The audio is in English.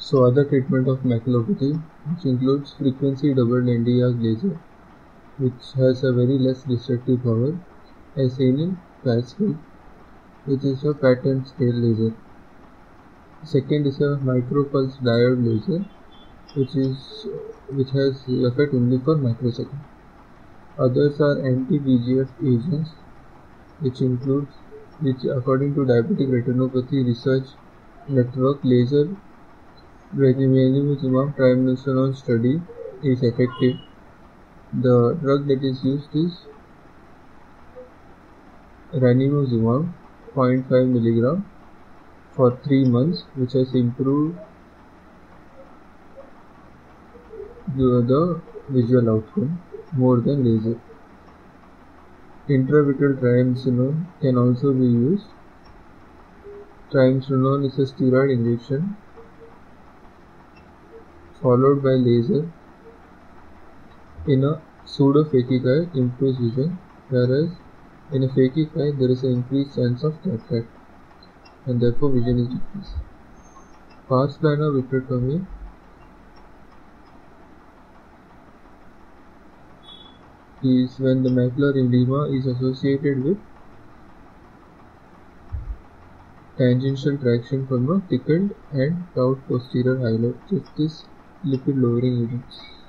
So other treatment of maculopathy, which includes frequency double Nd:YAG laser, which has a very less destructive power, as seen in PASCAL, which is a pattern scale laser. Second is a micropulse diode laser, which has effect only for microsecond. Others are anti-VEGF agents, which according to Diabetic Retinopathy Research Network laser ranibizumab triamcinolone study is effective. The drug that is used is ranibizumab 0.5 mg for 3 months, which has improved the visual outcome more than laser. Intravitreal triamcinolone can also be used. Triamcinolone is a steroid injection followed by laser. In a pseudo-phakic eye, improves vision, whereas in a phakic eye there is an increased chance of cataract, and therefore vision is decreased. Pars plana vitrectomy is when the macular edema is associated with tangential traction from a thickened and taut posterior highlight, just this lipid lowering agents.